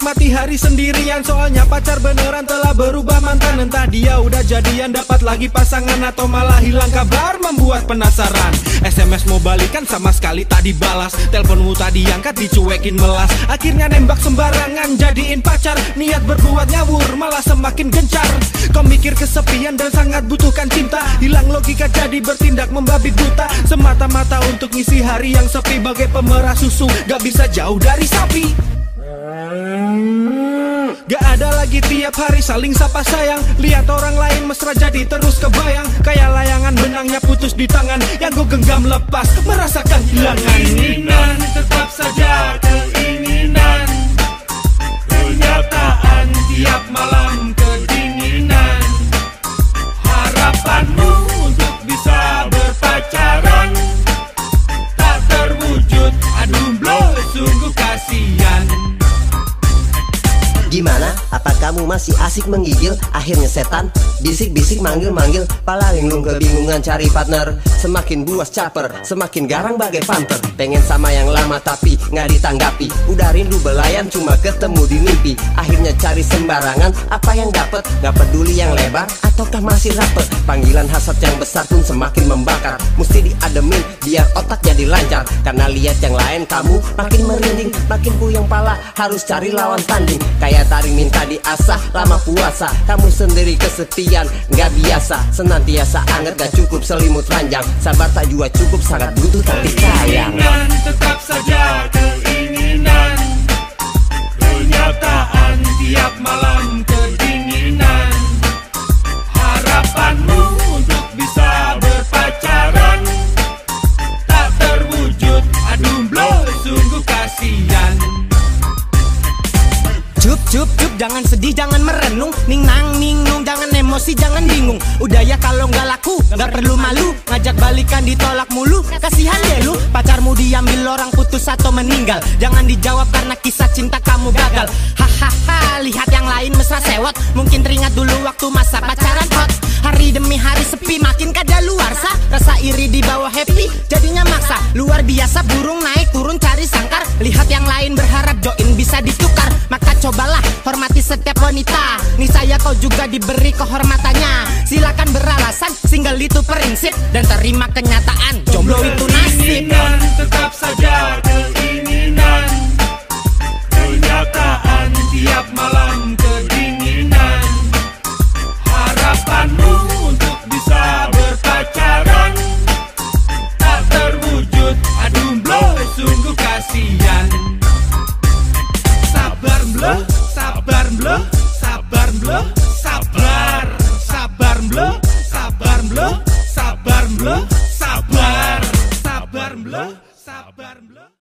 menikmati hari sendirian. Soalnya pacar beneran telah berubah mantan. Entah dia udah jadian, dapat lagi pasangan, atau malah hilang kabar, membuat penasaran. SMS mau balikan sama sekali tak dibalas. Teleponmu tak diangkat, dicuekin melas. Akhirnya nembak sembarangan, jadiin pacar. Niat berbuat ngawur, malah semakin gencar. Kau mikir kesepian dan sangat butuhkan cinta. Hilang logika jadi bertindak membabi buta. Semata-mata untuk ngisi hari yang sepi. Bagai pemerah susu, gak bisa jauh dari sapi. Gak ada lagi tiap hari saling sapa sayang. Lihat orang lain mesra jadi terus kebayang. Kayak layangan benangnya putus di tangan. Yang gue genggam lepas, merasakan hilangan. Keinginan tetap saja keinginan. Kenyataan tiap malam kedinginan. Harapanmu untuk bisa berpacaran tak terwujud, aduh bro, sungguh kasihan. Gimana? Apa kamu masih asik menggigil? Akhirnya setan bisik-bisik manggil-manggil. Pala linglung kebingungan cari partner. Semakin buas caper, semakin garang bagai panther. Pengen sama yang lama tapi nggak ditanggapi. Udah rindu belayan cuma ketemu di mimpi. Akhirnya cari sembarangan, apa yang dapet? Nggak peduli yang lebar ataukah masih rapet. Panggilan hasad yang besar pun semakin membakar. Mesti diademin biar otak jadi lancar. Karena lihat yang lain kamu makin merinding, makin puyeng pala, harus cari lawan tanding. Kayak taring minta diasah lama puasa. Kamu sendiri kesepian gak biasa. Senantiasa anget gak cukup selimut ranjang. Sabar tak jua cukup, sangat butuh tapi sayang. Keinginan tetap saja keinginan. Kenyataan tiap malam kedinginan. Harapanmu untuk bisa berpacaran tak terwujud, aduh bro, sungguh kasihan. Cup, jangan sedih, jangan merenung. Ning nang ning nung, jangan emosi, jangan bingung. Udah ya kalau nggak laku, nggak perlu malu. Ngajak balikan ditolak mulu, kasihan deh lu. Pacarmu diambil orang, putus atau meninggal. Jangan dijawab karena kisah cinta kamu gagal. Hahaha, lihat yang lain mesra sewot. Mungkin teringat dulu waktu masa pacaran hot. Hari demi hari sepi, makin kadaluarsa. Rasa iri di bawah happy, jadinya maksa. Luar biasa burung naik turun cari sangkar. Lihat yang lain berharap join bisa ditukar. Maka cobalah hormati setiap wanita. Niscaya kau juga diberi kehormatannya. Silakan beralasan, single itu prinsip. Dan terima kenyataan, jomblo itu nasib. Keinginan tetap saja keinginan. Kenyataan tiap malam kedinginan. Harapanmu untuk bisa berpacaran tak terwujud, aduh bro, sungguh kasihan. Sabar bro, sabar bro, sabar bro, sabar. Sabar bro, sabar bro, sabar bro, sabar. Sabar bro, sabar bro.